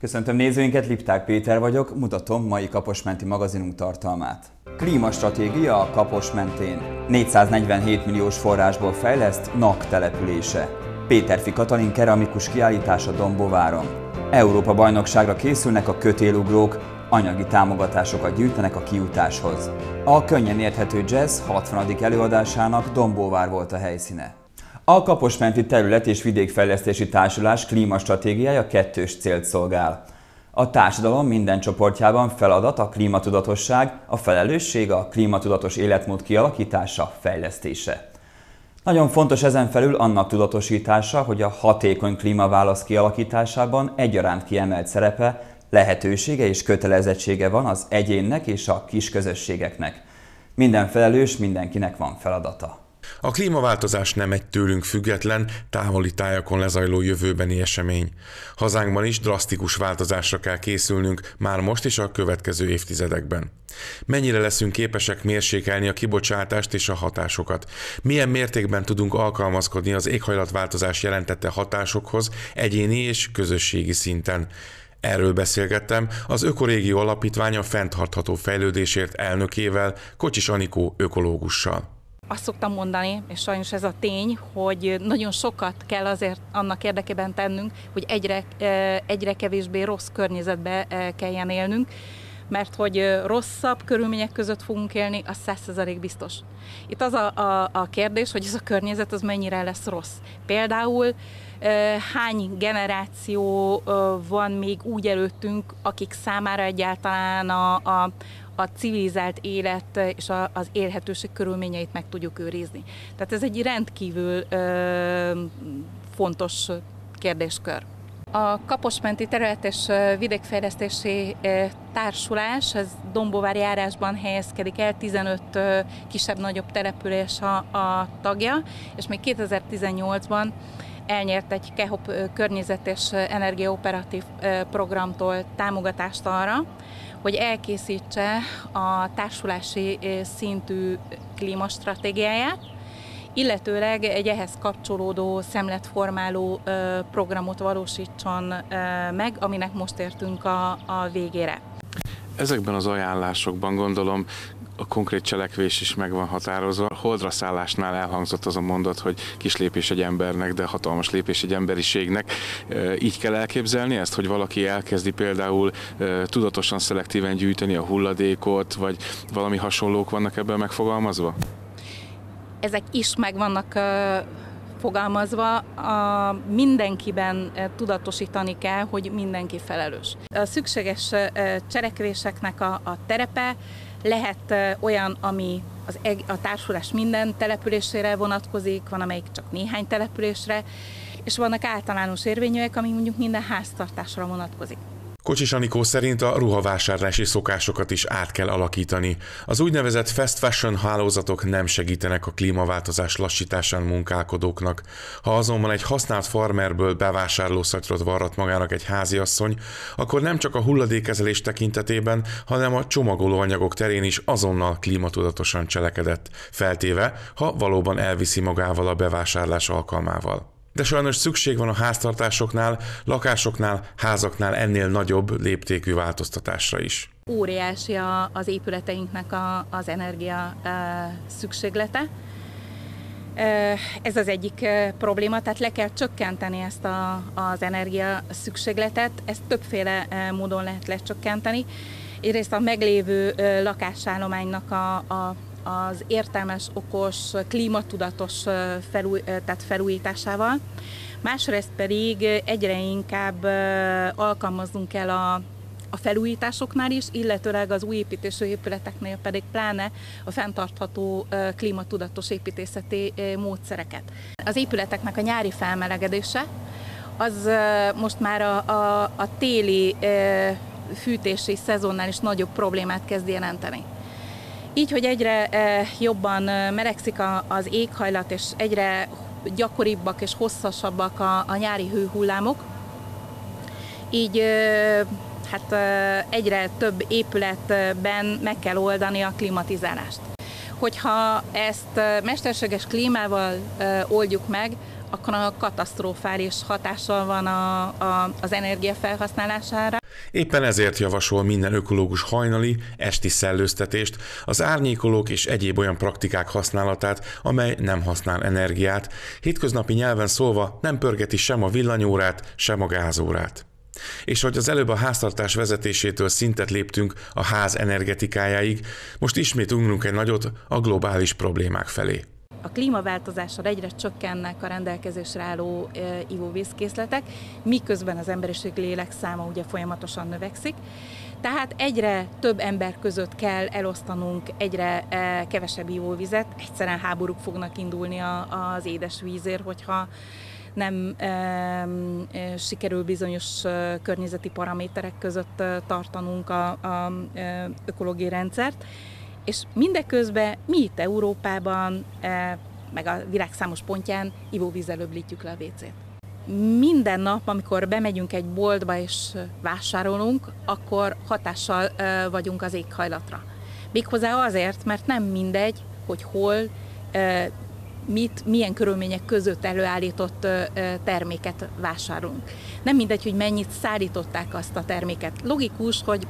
Köszöntöm nézőinket, Lipták Péter vagyok, mutatom mai Kaposmenti magazinunk tartalmát. Klímastratégia a Kapos mentén. 447 milliós forrásból fejleszt NAK települése. Péterfi Katalin keramikus kiállítása Dombováron. Európa-bajnokságra készülnek a kötélugrók, anyagi támogatásokat gyűjtenek a kijutáshoz. A könnyen érthető jazz 60. előadásának Dombóvár volt a helyszíne. A Kaposmenti Terület- és Vidékfejlesztési Társulás klímastratégiája kettős célt szolgál. A társadalom minden csoportjában feladat a klímatudatosság, a felelősség a klímatudatos életmód kialakítása, fejlesztése. Nagyon fontos ezen felül annak tudatosítása, hogy a hatékony klímaválasz kialakításában egyaránt kiemelt szerepe, lehetősége és kötelezettsége van az egyénnek és a kisközösségeknek. Minden felelős, mindenkinek van feladata. A klímaváltozás nem egy tőlünk független, távoli tájakon lezajló jövőbeni esemény. Hazánkban is drasztikus változásra kell készülnünk már most és a következő évtizedekben. Mennyire leszünk képesek mérsékelni a kibocsátást és a hatásokat? Milyen mértékben tudunk alkalmazkodni az éghajlatváltozás jelentette hatásokhoz egyéni és közösségi szinten? Erről beszélgettem az Ökorégió Alapítvány a fenntartható fejlődésért elnökével, Kocsis Anikó ökológussal. Azt szoktam mondani, és sajnos ez a tény, hogy nagyon sokat kell azért annak érdekében tennünk, hogy egyre kevésbé rossz környezetbe kelljen élnünk, mert hogy rosszabb körülmények között fogunk élni, az 100% biztos. Itt az a kérdés, hogy ez a környezet az mennyire lesz rossz. Például hány generáció van még úgy előttünk, akik számára egyáltalán a civilizált élet és az élhetőség körülményeit meg tudjuk őrizni. Tehát ez egy rendkívül fontos kérdéskör. A Kaposmenti Terület- és Vidékfejlesztési Társulás, ez Dombóvári járásban helyezkedik el, 15 kisebb-nagyobb település a tagja, és még 2018-ban elnyert egy KEHOP környezet- és energiaoperatív programtól támogatást arra, hogy elkészítse a társulási szintű klímastratégiáját, illetőleg egy ehhez kapcsolódó szemletformáló programot valósítson meg, aminek most értünk a végére. Ezekben az ajánlásokban gondolom a konkrét cselekvés is meg van határozva. Holdra szállásnál elhangzott az a mondat, hogy kis lépés egy embernek, de hatalmas lépés egy emberiségnek. Így kell elképzelni ezt, hogy valaki elkezdi például tudatosan, szelektíven gyűjteni a hulladékot, vagy valami hasonlók vannak ebben megfogalmazva? Ezek is meg vannak fogalmazva, mindenkiben tudatosítani kell, hogy mindenki felelős. A szükséges cselekvéseknek a terepe lehet olyan, ami a társulás minden településére vonatkozik, van amelyik csak néhány településre, és vannak általános érvényűek, ami mondjuk minden háztartásra vonatkozik. Kocsis Anikó szerint a ruhavásárlási szokásokat is át kell alakítani. Az úgynevezett fast fashion hálózatok nem segítenek a klímaváltozás lassításán munkálkodóknak. Ha azonban egy használt farmerből bevásárlószatyrot varrat magának egy háziasszony, akkor nem csak a hulladékkezelés tekintetében, hanem a csomagolóanyagok terén is azonnal klímatudatosan cselekedett, feltéve, ha valóban elviszi magával a bevásárlás alkalmával. De sajnos szükség van a háztartásoknál, lakásoknál, házaknál ennél nagyobb léptékű változtatásra is. Óriási az épületeinknek az energia szükséglete. Ez az egyik probléma, tehát le kell csökkenteni ezt az energia szükségletet, ezt többféle módon lehet lecsökkenteni. Egyrészt a meglévő lakásállománynak az értelmes, okos, klímatudatos felújításával. Másrészt pedig egyre inkább alkalmaznunk kell a felújításoknál is, illetőleg az új építésű épületeknél pedig pláne a fenntartható klímatudatos építészeti módszereket. Az épületeknek a nyári felmelegedése az most már a téli fűtési szezonnál is nagyobb problémát kezd jelenteni. Így, hogy egyre jobban melegszik az éghajlat, és egyre gyakoribbak és hosszasabbak a nyári hőhullámok, így egyre több épületben meg kell oldani a klimatizálást. Hogyha ezt mesterséges klímával oldjuk meg, akkor a katasztrofális hatással van az energia felhasználására. Éppen ezért javasol minden ökológus hajnali, esti szellőztetést, az árnyékolók és egyéb olyan praktikák használatát, amely nem használ energiát, hétköznapi nyelven szólva nem pörgeti sem a villanyórát, sem a gázórát. És hogy az előbb a háztartás vezetésétől szintet léptünk a ház energetikájáig, most ismét ugrunk egy nagyot a globális problémák felé. A klímaváltozással egyre csökkennek a rendelkezésre álló ivóvízkészletek, miközben az emberiség lélekszáma ugye folyamatosan növekszik. Tehát egyre több ember között kell elosztanunk egyre kevesebb ivóvizet, egyszerűen háborúk fognak indulni az édesvízért, hogyha nem sikerül bizonyos környezeti paraméterek között tartanunk az ökológiai rendszert. És mindeközben mi itt Európában, meg a világ számos pontján ivóvízzel öblítjük le a WC-t. Minden nap, amikor bemegyünk egy boltba és vásárolunk, akkor hatással vagyunk az éghajlatra. Méghozzá azért, mert nem mindegy, hogy hol, milyen körülmények között előállított terméket vásárolunk. Nem mindegy, hogy mennyit szállították azt a terméket. Logikus, hogy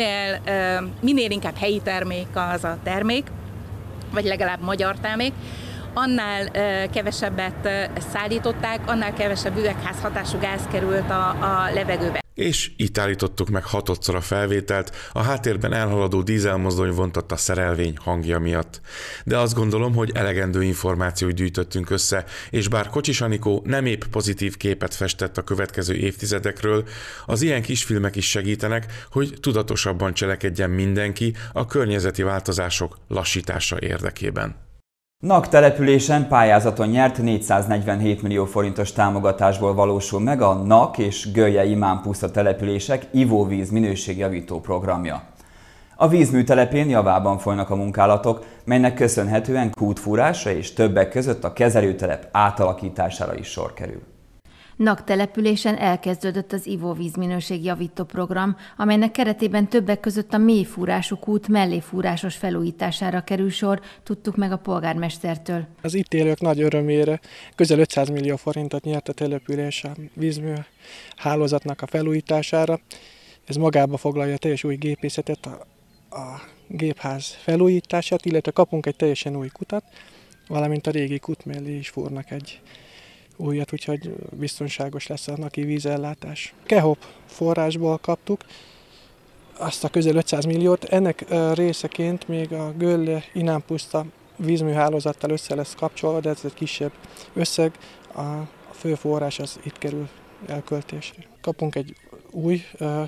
minél inkább helyi termék az a termék, vagy legalább magyar termék, annál kevesebbet szállították, annál kevesebb üvegházhatású gáz került a levegőbe. És itt állítottuk meg 6-szor a felvételt, a háttérben elhaladó dízelmozdony vontatta szerelvény hangja miatt. De azt gondolom, hogy elegendő információt gyűjtöttünk össze, és bár Kocsis Anikó nem épp pozitív képet festett a következő évtizedekről, az ilyen kisfilmek is segítenek, hogy tudatosabban cselekedjen mindenki a környezeti változások lassítása érdekében. NAK településen pályázaton nyert 447 millió forintos támogatásból valósul meg a NAK és Gölje Imán puszta települések ivóvíz minőségjavító programja. A vízműtelepén javában folynak a munkálatok, melynek köszönhetően kútfúrásra és többek között a kezelőtelep átalakítására is sor kerül. NAK településen elkezdődött az ivóvíz minőségjavító program, amelynek keretében többek között a mélyfúrású kút melléfúrásos felújítására kerül sor, tudtuk meg a polgármestertől. Az itt élők nagy örömére közel 500 millió forintot nyert a település a vízmű hálózatnak a felújítására. Ez magába foglalja a teljes új gépészetet, a gépház felújítását, illetve kapunk egy teljesen új kutat, valamint a régi kút mellé is fúrnak egy újat, úgyhogy biztonságos lesz a naki vízellátás. KEHOP forrásból kaptuk azt a közel 500 milliót, ennek részeként még a Gölje Imán puszta vízműhálózattal össze lesz kapcsolva, de ez egy kisebb összeg, a fő forrás az itt kerül elköltésre. Kapunk egy új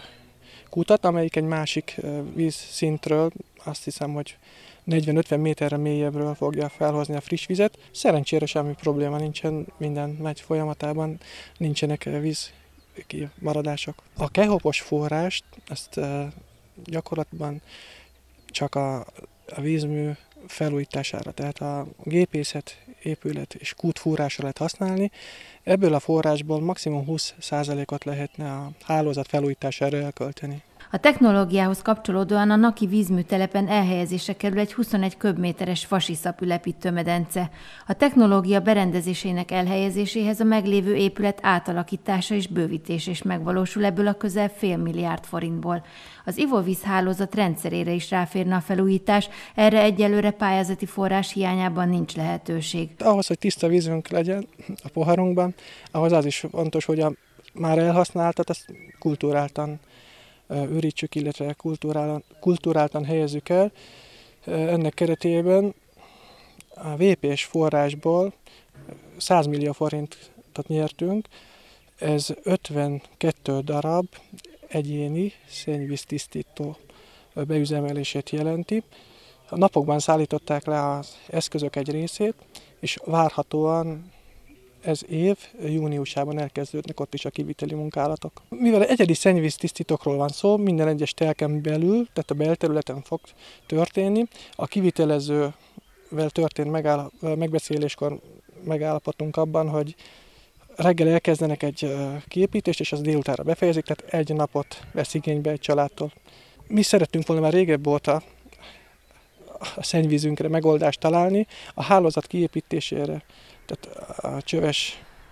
kutat, amelyik egy másik vízszintről, azt hiszem, hogy 40-50 méterre mélyebbről fogja felhozni a friss vizet. Szerencsére semmi probléma nincsen, minden megy folyamatában, nincsenek vízkimaradások. A KEHOP-os forrást, ezt gyakorlatban csak a vízmű felújítására, tehát a gépészet, épület és kútfúrásra lehet használni. Ebből a forrásból maximum 20%-ot lehetne a hálózat felújítására elkölteni. A technológiához kapcsolódóan a naki vízműtelepen elhelyezésre kerül egy 21 köbméteres fasiszap ülepítőmedence. A technológia berendezésének elhelyezéséhez a meglévő épület átalakítása és bővítése is megvalósul ebből a közel fél milliárd forintból. Az ivóvízhálózat rendszerére is ráférne a felújítás, erre egyelőre pályázati forrás hiányában nincs lehetőség. Ahhoz, hogy tiszta vízünk legyen a poharunkban, ahhoz az is fontos, hogy a már elhasználtat, ezt kulturáltan őrítsük, illetve kulturáltan helyezzük el. Ennek keretében a VP-s forrásból 100 millió forintot nyertünk, ez 52 darab egyéni szennyvíztisztító beüzemelését jelenti. A napokban szállították le az eszközök egy részét, és várhatóan ez év júniusában elkezdődnek ott is a kiviteli munkálatok. Mivel egyedi szennyvíztisztítókról van szó, minden egyes telken belül, tehát a belterületen fog történni, a kivitelezővel történt megbeszéléskor megállapodtunk abban, hogy reggel elkezdenek egy kiépítést, és az délutánra befejezik, tehát egy napot vesz igénybe egy családtól. Mi szerettünk volna már régebb óta a szennyvízünkre megoldást találni, a hálózat kiépítésére, tehát a csöves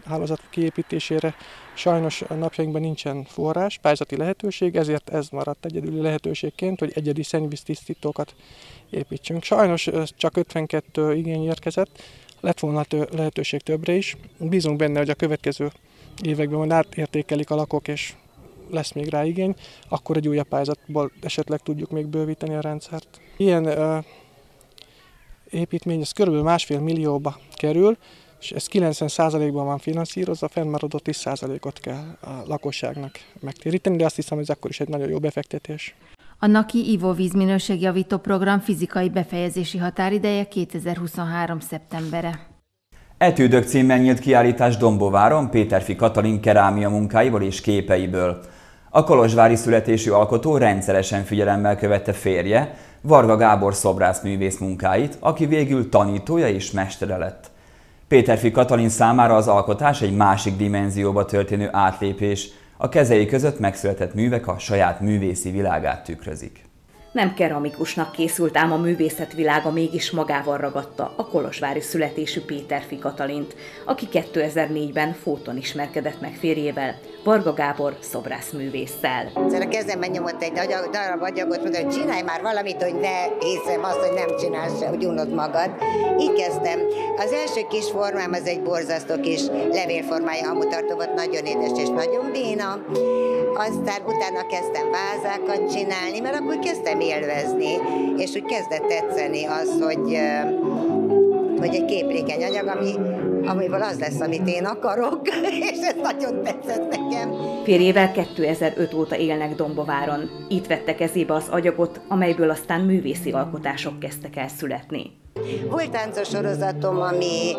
hálózat kiépítésére sajnos napjainkban nincsen forrás, pályázati lehetőség, ezért ez maradt egyedüli lehetőségként, hogy egyedi szennyvíztisztítókat építsünk. Sajnos csak 52 igény érkezett, lett volna lehetőség többre is. Bízunk benne, hogy a következő években majd átértékelik a lakók, és lesz még rá igény, akkor egy újabb pályázatból esetleg tudjuk még bővíteni a rendszert. Ilyen építmény, ez kb. 1,5 millióba kerül, és ez 90%-ban van finanszírozva, fennmaradó 10%-ot kell a lakosságnak megtéríteni, de azt hiszem, hogy ez akkor is egy nagyon jó befektetés. A NAKI ivóvízminőségjavító program fizikai befejezési határideje 2023. szeptembere. Etűdök címmel nyílt kiállítás Dombováron Péterfi Katalin kerámia munkáiból és képeiből. A kolozsvári születésű alkotó rendszeresen figyelemmel követte férje, Varga Gábor szobrászművész munkáit, aki végül tanítója és mestere lett. Péterfi Katalin számára az alkotás egy másik dimenzióba történő átlépés, a kezei között megszületett művek a saját művészi világát tükrözik. Nem keramikusnak készült, ám a művészetvilága mégis magával ragadta a kolozsvári születésű Péterfi Katalint, aki 2004-ben Fóton ismerkedett meg férjével, Varga Gábor szobrászművésszel. A kezemben nyomott egy darab agyagot, mondta, hogy csinálj már valamit, hogy ne hiszem azt, hogy nem csinálsz, hogy unod magad. Így kezdtem. Az első kis formám az egy borzasztó kis levélformája hamutartó volt, nagyon édes és nagyon béna. Aztán utána kezdtem vázákat csinálni, mert akkor kezdtem élvezni, és úgy kezdett tetszeni az, hogy egy képlékeny anyag, amiből az lesz, amit én akarok, és ez nagyon tetszett nekem. Férjével 2005 óta élnek Dombováron. Itt vette kezébe az agyagot, amelyből aztán művészi alkotások kezdtek el születni. Volt táncos sorozatom, ami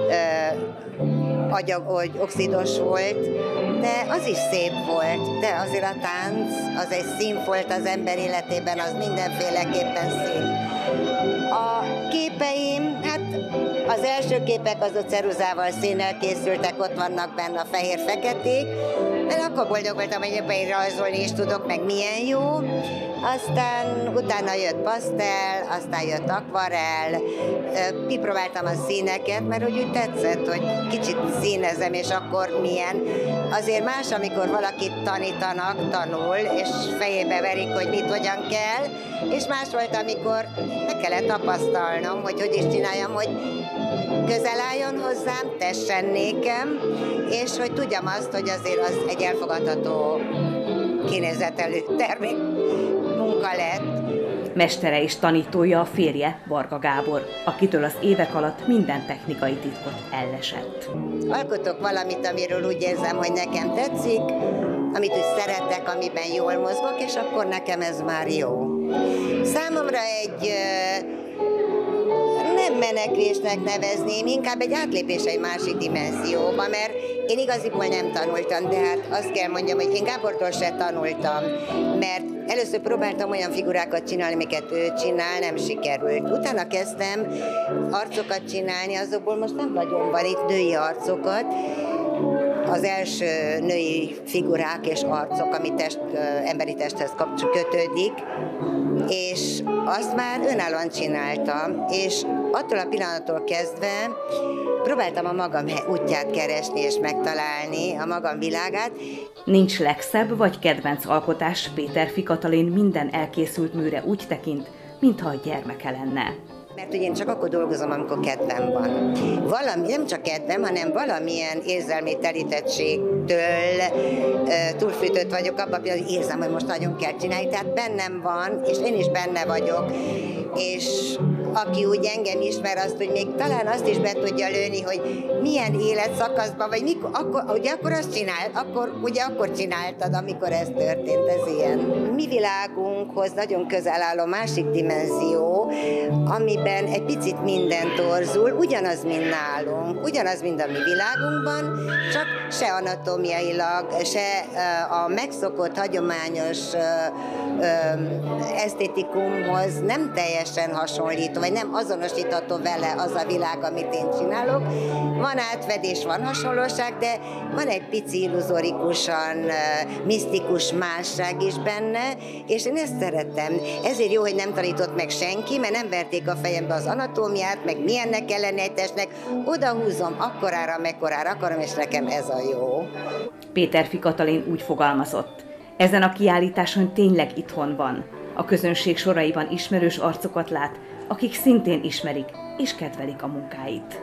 oxidos volt, de az is szép volt, de azért a tánc, az egy színfolt az ember életében, az mindenféleképpen szín. A képeim, hát az első képek azok ceruzával színnel készültek, ott vannak benne a fehér-feketék, de akkor boldog voltam, hogy én rajzolni is tudok, meg milyen jó. Aztán utána jött pasztel, aztán jött akvarell, kipróbáltam a színeket, mert úgy tetszett, hogy kicsit színezem, és akkor milyen. Azért más, amikor valakit tanítanak, tanul, és fejébe verik, hogy mit, hogyan kell, és más volt, amikor meg kellett tapasztalnom, hogy is csináljam, hogy közel álljon hozzám, tessen nékem, és hogy tudjam azt, hogy azért az egy elfogadható kinézetelű termék munka lett. Mestere és tanítója a férje, Varga Gábor, akitől az évek alatt minden technikai titkot ellesett. Alkotok valamit, amiről úgy érzem, hogy nekem tetszik, amit úgy szeretek, amiben jól mozgok, és akkor nekem ez már jó. Számomra egy nem menekvésnek nevezném, inkább egy átlépés egy másik dimenzióba, mert én igaziból nem tanultam, de hát azt kell mondjam, hogy én Gábortól se tanultam, mert először próbáltam olyan figurákat csinálni, amiket ő csinál, nem sikerült. Utána kezdtem arcokat csinálni, azokból most nem nagyon van itt női arcokat, az első női figurák és arcok, ami emberi testhez kötődik, és azt már önállóan csináltam, és attól a pillanattól kezdve próbáltam a magam útját keresni és megtalálni, a magam világát. Nincs legszebb vagy kedvenc alkotás, Péterfi Katalin minden elkészült műre úgy tekint, mintha a gyermeke lenne. Mert ugye én csak akkor dolgozom, amikor kedvem van. Valami, nem csak kedvem, hanem valamilyen érzelmi telítettségtől túlfűtött vagyok abban, hogy érzem, hogy most nagyon kell csinálni. Tehát bennem van, és én is benne vagyok, és aki úgy engem ismer, azt, hogy még talán azt is be tudja lőni, hogy milyen életszakaszban, vagy mikor, akkor azt csinált, akkor csináltad, amikor ez történt, ez ilyen. Mi világunkhoz nagyon közel álló másik dimenzió, amiben egy picit minden torzul, ugyanaz, mint nálunk, ugyanaz, mint a mi világunkban, csak se anatómiailag, se a megszokott, hagyományos esztétikumhoz nem teljesen hasonlít, vagy nem azonosítható vele az a világ, amit én csinálok. Van átfedés, van hasonlóság, de van egy pici illuzorikusan, misztikus másság is benne, és én ezt szeretem. Ezért jó, hogy nem tanított meg senki, mert nem verték a fejembe az anatómiát, meg milyennek kell lenni egy testnek. Oda húzom akkorára, mekkorára akarom, és nekem ez a jó. Péterfi Katalin úgy fogalmazott: ezen a kiállításon tényleg itthon van. A közönség soraiban ismerős arcokat lát, akik szintén ismerik és kedvelik a munkáit.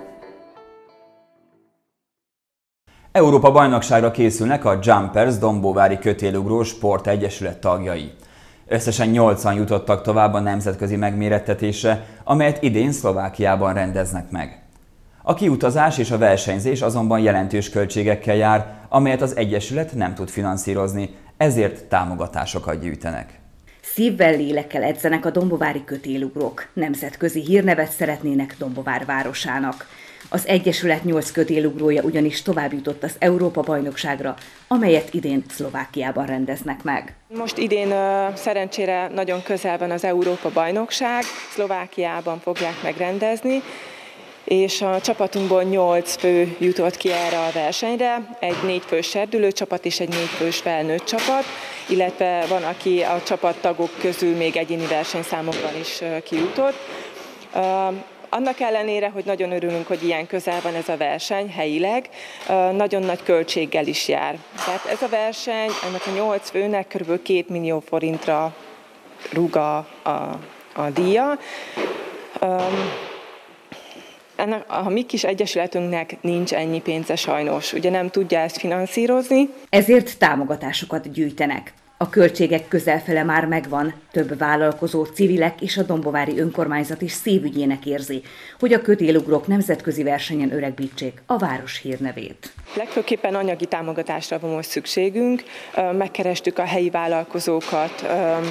Európa-bajnokságra készülnek a Jumpers Dombóvári Kötélugró Sportegyesület tagjai. Összesen 8-an jutottak tovább a nemzetközi megmérettetésre, amelyet idén Szlovákiában rendeznek meg. A kiutazás és a versenyzés azonban jelentős költségekkel jár, amelyet az egyesület nem tud finanszírozni, ezért támogatásokat gyűjtenek. Szívvel, lélekkel edzenek a dombovári kötélugrók. Nemzetközi hírnevet szeretnének Dombovár városának. Az egyesület 8 kötélugrója ugyanis tovább jutott az Európa-bajnokságra, amelyet idén Szlovákiában rendeznek meg. Most idén szerencsére nagyon közel van az Európa-bajnokság, Szlovákiában fogják megrendezni, és a csapatunkból 8 fő jutott ki erre a versenyre, egy 4 fős serdülőcsapat és egy 4 fős felnőtt csapat, illetve van, aki a csapattagok közül még egyéni versenyszámokban is kijutott. Annak ellenére, hogy nagyon örülünk, hogy ilyen közel van ez a verseny helyileg, nagyon nagy költséggel is jár. Tehát ez a verseny, ennek a 8 főnek kb. 2 millió forintra rúg a díja. A mi kis egyesületünknek nincs ennyi pénze sajnos, ugye nem tudja ezt finanszírozni. Ezért támogatásokat gyűjtenek. A költségek közelfele már megvan, több vállalkozó, civilek és a dombovári önkormányzat is szívügyének érzi, hogy a kötélugrók nemzetközi versenyen öregbítsék a város hírnevét. Legfőképpen anyagi támogatásra van most szükségünk, megkerestük a helyi vállalkozókat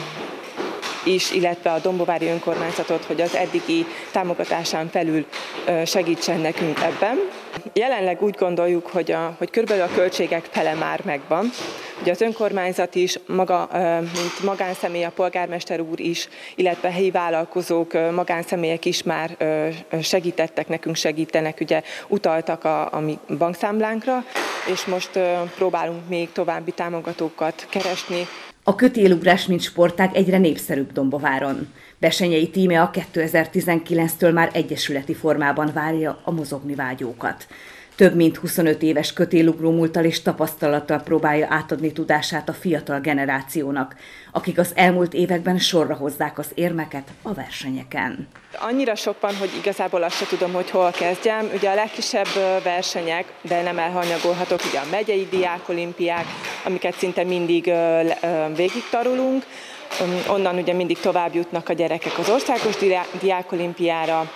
is, illetve a dombovári önkormányzatot, hogy az eddigi támogatásán felül segítsen nekünk ebben. Jelenleg úgy gondoljuk, hogy körülbelül a költségek fele már megvan. Ugye az önkormányzat is, maga, mint magánszemély, a polgármester úr is, illetve helyi vállalkozók, magánszemélyek is már segítettek nekünk, segítenek, ugye utaltak a mi bankszámlánkra, és most próbálunk még további támogatókat keresni. A kötélugrás mint sportág egyre népszerűbb Dombováron. Versenyei tíme a 2019-től már egyesületi formában várja a mozogni vágyókat. Több mint 25 éves kötélugró múlttal és tapasztalattal próbálja átadni tudását a fiatal generációnak, akik az elmúlt években sorra hozzák az érmeket a versenyeken. Annyira sok van, hogy igazából azt se tudom, hogy hol kezdjem. Ugye a legkisebb versenyek, de nem elhanyagolhatok, ugye a megyei diákolimpiák, amiket szinte mindig végigtarulunk. Onnan ugye mindig tovább jutnak a gyerekek az országos diákolimpiára,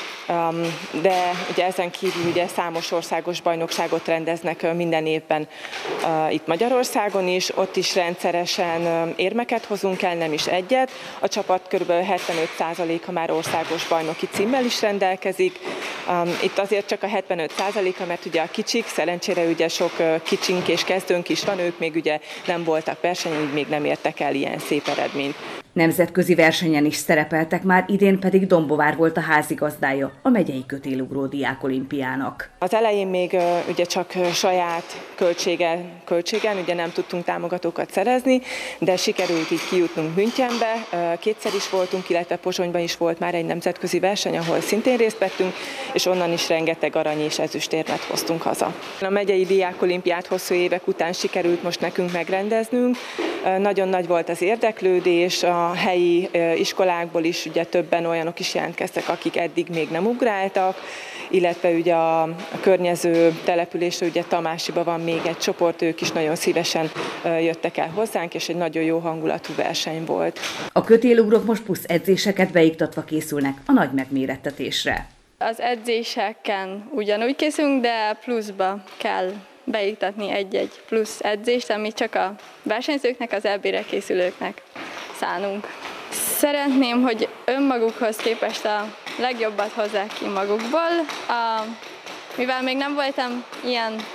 de ugye ezen kívül ugye számos országos bajnokságot rendeznek minden évben itt Magyarországon is, ott is rendszeresen érmeket hozunk el, nem is egyet. A csapat kb. 75%-a már országos bajnoki címmel is rendelkezik. Itt azért csak a 75%-a, mert ugye a kicsik, szerencsére ugye sok kicsink és kezdőnk is van, ők még ugye nem voltak versenyen, így még nem értek el ilyen szép eredményt. Nemzetközi versenyen is szerepeltek már, idén pedig Dombovár volt a házigazdája a megyei kötélugró diákolimpiának. Az elején még ugye csak saját költségen, ugye nem tudtunk támogatókat szerezni, de sikerült így kijutnunk Münchenbe, kétszer is voltunk, illetve Pozsonyban is volt már egy nemzetközi verseny, ahol szintén részt vettünk, és onnan is rengeteg arany és ezüstérmet hoztunk haza. A megyei diákolimpiát hosszú évek után sikerült most nekünk megrendeznünk, nagyon nagy volt az érdeklődés, a helyi iskolákból is ugye többen olyanok is jelentkeztek, akik eddig még nem ugráltak, illetve ugye a környező településre, ugye Tamásiban van még egy csoport, ők is nagyon szívesen jöttek el hozzánk, és egy nagyon jó hangulatú verseny volt. A kötélugrók most plusz edzéseket beiktatva készülnek a nagy megmérettetésre. Az edzéseken ugyanúgy készülünk, de pluszba kell beiktatni egy-egy plusz edzést, amit csak a versenyzőknek, az EB-re készülőknek szánunk. Szeretném, hogy önmagukhoz képest a legjobbat hozzák ki magukból. Mivel még nem voltam ilyen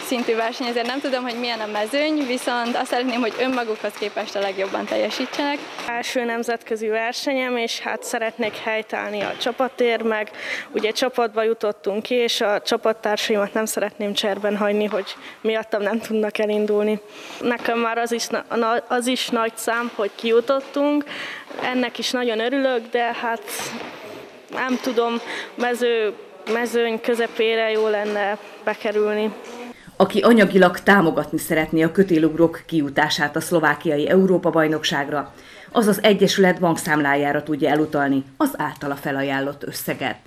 szintű verseny, ezért nem tudom, hogy milyen a mezőny, viszont azt szeretném, hogy önmagukhoz képest a legjobban teljesítsenek. Első nemzetközi versenyem, és hát szeretnék helytállni a csapatért, meg ugye csapatba jutottunk ki, és a csapattársaimat nem szeretném cserben hagyni, hogy miattam nem tudnak elindulni. Nekem már az is nagy szám, hogy kijutottunk, ennek is nagyon örülök, de hát nem tudom, mezőny közepére jó lenne bekerülni. Aki anyagilag támogatni szeretné a kötélugrók kijutását a szlovákiai Európa-bajnokságra, az az egyesület bankszámlájára tudja elutalni az általa felajánlott összeget.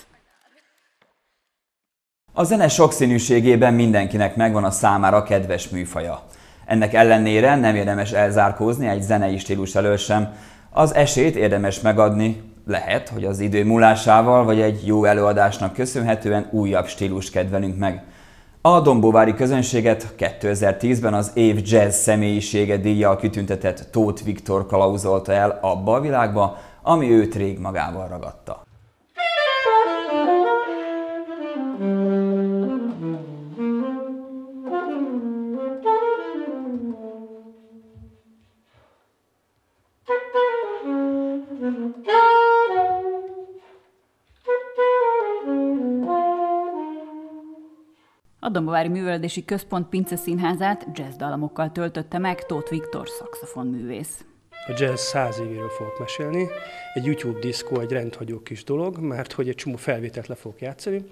A zene sokszínűségében mindenkinek megvan a számára kedves műfaja. Ennek ellenére nem érdemes elzárkózni egy zenei stílus elől sem. Az esélyt érdemes megadni, lehet, hogy az idő múlásával vagy egy jó előadásnak köszönhetően újabb stílust kedvelünk meg. A dombóvári közönséget 2010-ben az év jazz személyisége díjjal kitüntetett Tóth Viktor kalauzolta el abba a világba, ami őt rég magával ragadta. A Dombovári Művelődési Központ Pince Színházát jazzdalamokkal töltötte meg Tóth Viktor szaxofonművész. A jazz 100 évéről fogok mesélni. Egy YouTube diszkó, egy rendhagyó kis dolog, mert hogy egy csomó felvételt le fogok játszani.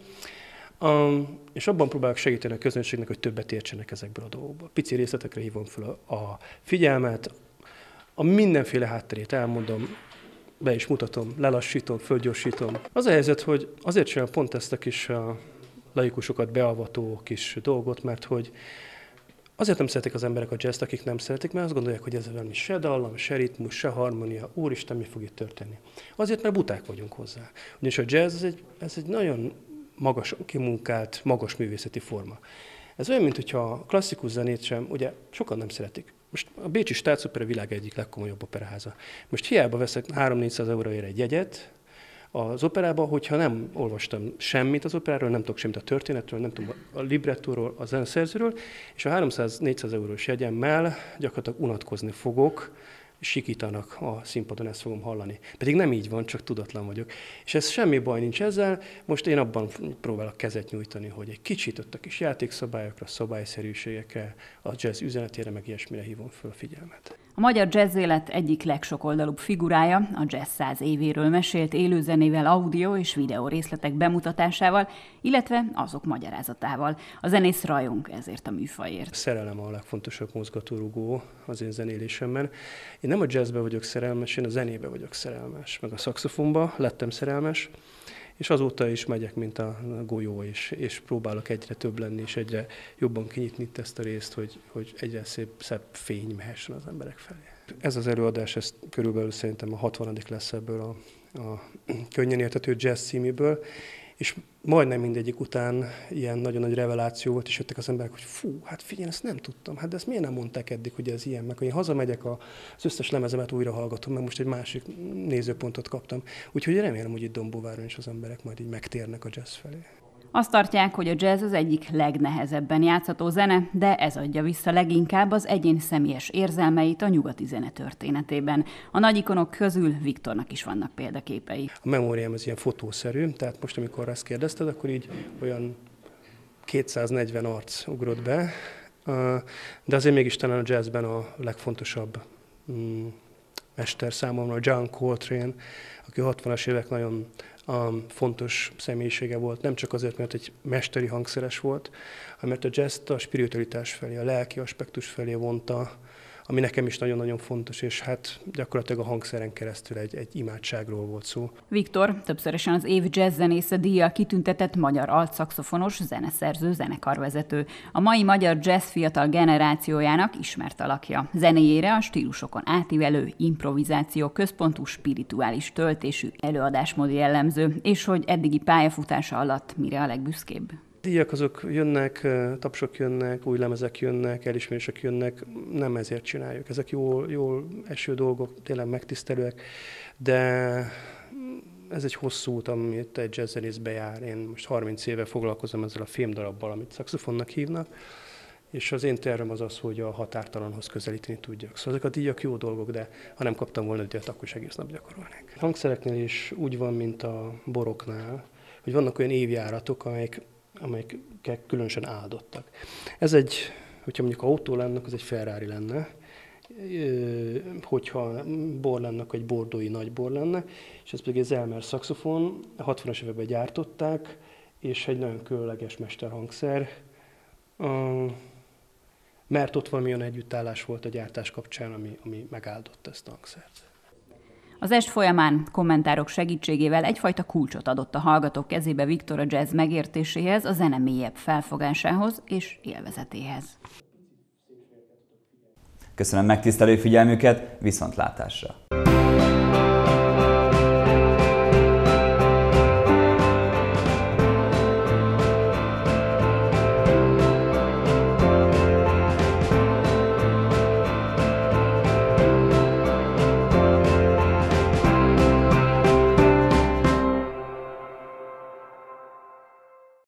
És abban próbálok segíteni a közönségnek, hogy többet értsenek ezekből a dolgokból. Pici részletekre hívom fel a figyelmet, a mindenféle hátterét elmondom, be is mutatom, lelassítom, fölgyorsítom. Az a helyzet, hogy azért csinálom pont ezt a kis laikusokat beavató kis dolgot, mert hogy azért nem szeretik az emberek a jazzt, akik nem szeretik, mert azt gondolják, hogy ez valami se dallam, se ritmus, se harmónia, úristen, mi fog itt történni. Azért, mert buták vagyunk hozzá. Ugyanis a jazz ez egy nagyon magasan kimunkált, magas művészeti forma. Ez olyan, mintha a klasszikus zenét sem, ugye sokan nem szeretik. Most a Bécsi Staatsopera világ egyik legkomolyabb operaháza. Most hiába veszek 300-400 euróért egy jegyet az operába, hogyha nem olvastam semmit az operáról, nem tudok semmit a történetről, nem tudom a librettóról, a zeneszerzőről, és a 300-400 eurós jegyemmel gyakorlatilag unatkozni fogok, sikítanak a színpadon, ezt fogom hallani. Pedig nem így van, csak tudatlan vagyok. És ez semmi baj nincs ezzel, most én abban próbálok kezet nyújtani, hogy egy kicsit ott a kis játékszabályokra, szabályszerűségekre, a jazz üzenetére, meg ilyesmire hívom föl a figyelmet. A magyar jazz élet egyik legsokoldalúbb figurája, a jazz 100 évéről mesélt élőzenével, audio és videó részletek bemutatásával, illetve azok magyarázatával. A zenész rajong ezért a műfajért. A szerelem a legfontosabb mozgatórugó az én zenélésemben. Én nem a jazzbe vagyok szerelmes, én a zenébe vagyok szerelmes, meg a szaxofonba lettem szerelmes, és azóta is megyek, mint a golyó, és próbálok egyre több lenni, és egyre jobban kinyitni ezt a részt, hogy egyre szebb fény mehessen az emberek felé. Ez az előadás, ez körülbelül szerintem a 60. lesz ebből a könnyen érthető jazz címéből, és majdnem mindegyik után ilyen nagyon nagy reveláció volt, és jöttek az emberek, hogy fú, hát figyelj, ezt nem tudtam, hát de ezt miért nem mondták eddig, hogy ez ilyen, meg hogy én hazamegyek, az összes lemezemet újra hallgatom, meg most egy másik nézőpontot kaptam. Úgyhogy remélem, hogy itt Dombóváron is az emberek majd így megtérnek a jazz felé. Azt tartják, hogy a jazz az egyik legnehezebben játszható zene, de ez adja vissza leginkább az egyén személyes érzelmeit a nyugati zene történetében. A nagy ikonok közül Viktornak is vannak példaképei. A memóriám az ilyen fotószerű, tehát most, amikor azt kérdezted, akkor így olyan 240 arc ugrott be, de azért mégis talán a jazzben a legfontosabb mester számomra John Coltrane, aki 60-as évek nagyon fontos személyisége volt, nem csak azért, mert egy mesteri hangszeres volt, hanem mert a jazzt a spiritualitás felé, a lelki aspektus felé vonta, ami nekem is nagyon-nagyon fontos, és hát gyakorlatilag a hangszeren keresztül egy imádságról volt szó. Viktor többszörösen az év jazzzenésze díjjal kitüntetett magyar altszaxofonos, zeneszerző, zenekarvezető. A mai magyar jazz fiatal generációjának ismert alakja. Zenéjére a stílusokon átívelő, improvizáció központú, spirituális töltésű előadásmód jellemző, és hogy eddigi pályafutása alatt mire a legbüszkébb. Díjak azok jönnek, tapsok jönnek, új lemezek jönnek, elismerések jönnek, nem ezért csináljuk. Ezek jól eső dolgok, tényleg megtisztelőek, de ez egy hosszú út, amit egy jazzzenész bejár. Én most 30 éve foglalkozom ezzel a fémdarabbal, amit szaxofonnak hívnak, és az én tervem az az, hogy a határtalanhoz közelíteni tudjak. Szóval ezek a díjak jó dolgok, de ha nem kaptam volna díjat, akkor is egész nap gyakorolnék. A hangszereknél is úgy van, mint a boroknál, hogy vannak olyan évjáratok, amelyek különösen áldottak. Ez hogyha mondjuk autó lenne, az egy Ferrari lenne, hogyha bor lenne, egy bordói nagy bor lenne, és ez pedig egy Zelmer szaxofon, a 60-as években gyártották, és egy nagyon különleges mesterhangszer, mert ott valamilyen együttállás volt a gyártás kapcsán, ami megáldott ezt a hangszert. Az est folyamán kommentárok segítségével egyfajta kulcsot adott a hallgatók kezébe Viktor a jazz megértéséhez, a zene mélyebb felfogásához és élvezetéhez. Köszönöm megtisztelő figyelmüket, viszontlátásra!